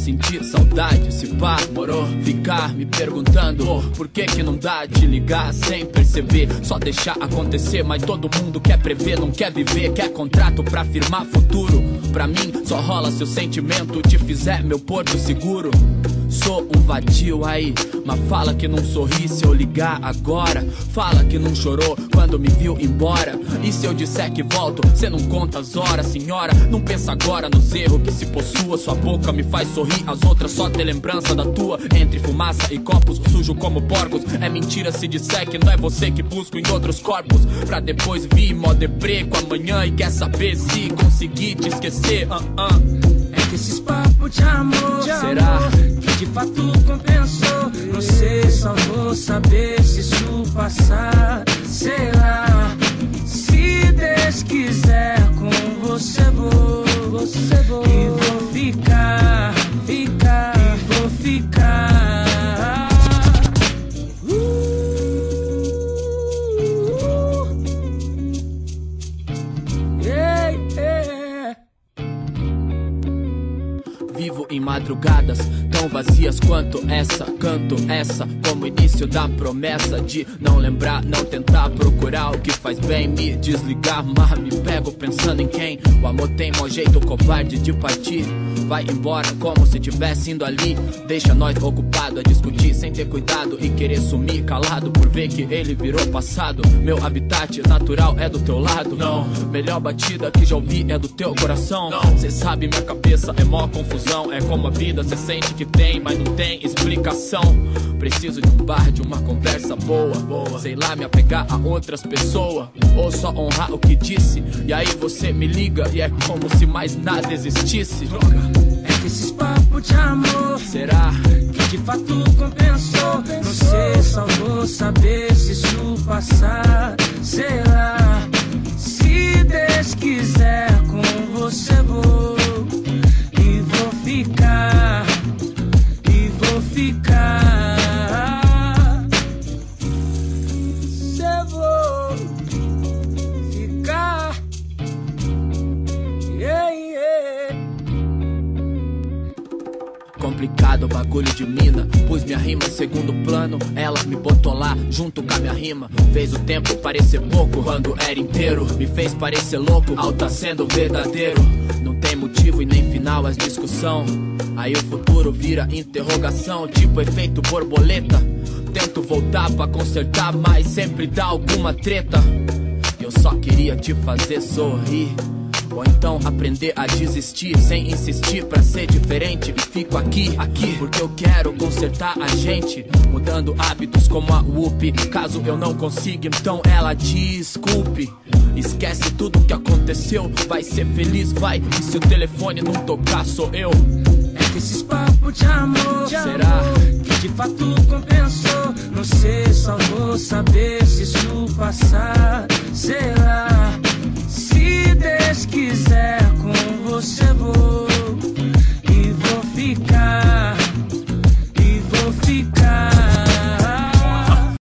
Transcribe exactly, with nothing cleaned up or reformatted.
sentir saudade, se pá, morou. Ficar me perguntando oh, por que que não dá de ligar sem perceber. Só deixar acontecer, mas todo mundo quer prever, não quer viver, quer contrato pra firmar futuro. Pra mim só rola se o sentimento te fizer meu porto seguro. Sou um vadio aí, mas fala que não sorri se eu ligar agora. Fala que não chorou quando me viu embora. E se eu disser que volto, cê não conta as horas, senhora. Não pensa agora nos erros que se possua. Sua boca me faz sorrir, as outras só ter lembrança da tua. Entre fumaça e copos, sujo como porcos. É mentira se disser que não é você que busco em outros corpos. Pra depois vir mó deprê com amanhã. E quer saber se consegui te esquecer. uh -uh. É que esses papos de amor, será que de fato compensou? Não sei, só vou saber se isso passar. Sei lá, se Deus quiser, com você vou, você vou. E vou ficar, ficar, e vou ficar. Vivo em madrugadas tão vazias quanto essa. Canto essa como início da promessa de não lembrar, não tentar procurar o que faz bem, me desligar, mas me pego pensando em quem. O amor tem mau jeito covarde de partir. Vai embora como se tivesse indo ali. Deixa nós ocupado a discutir sem ter cuidado e querer sumir calado por ver que ele virou passado. Meu habitat natural é do teu lado. Não, melhor batida que já ouvi é do teu coração. Não, cê sabe minha cabeça é mó confusão. É como a vida, cê sente que tem, mas não tem explicação. Preciso de um bar, de uma conversa boa, boa. Sei lá, me apegar a outras pessoas, ou só honrar o que disse. E aí você me liga e é como se mais nada existisse. É que esses papos de amor, será que de fato compensou? Não sei, só vou saber se isso passar. Sei lá, se Deus quiser, com você vou. E vou ficar, e vou ficar. Cê vou ficar. Yeah, yeah. Complicado o bagulho de mina. Pus minha rima em segundo plano. Ela me botou lá junto com a minha rima. Fez o tempo parecer pouco quando era inteiro. Me fez parecer louco ao tá sendo verdadeiro. Não tem motivo e nem final as discussão. Aí o futuro vira interrogação, tipo efeito borboleta. Tento voltar pra consertar, mas sempre dá alguma treta. Eu só queria te fazer sorrir, ou então aprender a desistir sem insistir pra ser diferente. E fico aqui, aqui, porque eu quero consertar a gente, mudando hábitos como a Whoop. Caso eu não consiga, então ela desculpe. Esquece tudo que aconteceu, vai ser feliz, vai. E se o telefone não tocar, sou eu. É que esses papos de amor, será que de fato compensou? Não sei, só vou saber se isso passar. Sei lá.